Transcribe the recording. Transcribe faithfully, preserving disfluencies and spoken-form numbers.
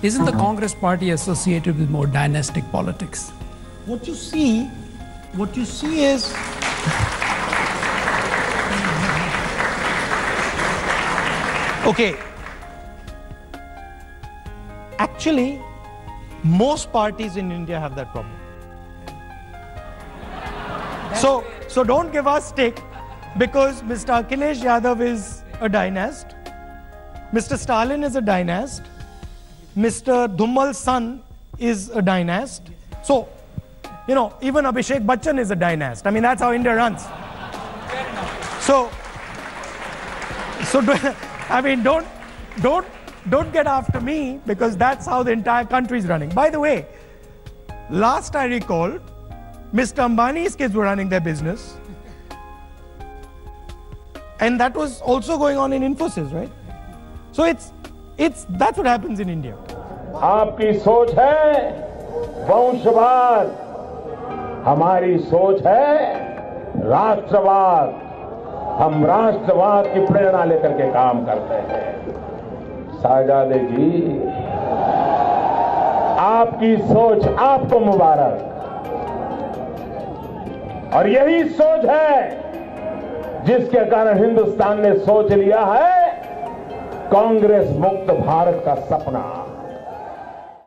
Isn't the Congress party associated with more dynastic politics? What you see, what you see is okay. Actually, most parties in India have that problem. So, so don't give us stick because Mister Akhilesh Yadav is a dynast. Mister Stalin is a dynast. Mister Dhummal's son is a dynast. So, you know, even Abhishek Bachchan is a dynast. I mean, that's how India runs. So, so do, I mean, don't, don't, don't get after me because that's how the entire country is running. By the way, last I recall, Mister Ambani's kids were running their business. And that was also going on in Infosys, right? So it's, it's, that's what happens in India. आपकी सोच है वंशवाद, हमारी सोच है राष्ट्रवाद। हम राष्ट्रवाद की प्रेरणा लेकर के काम करते हैं। साहजादे जी, आपकी सोच आपको मुबारक। और यही सोच है जिसके कारण हिंदुस्तान ने सोच लिया है कांग्रेस मुक्त भारत का सपना।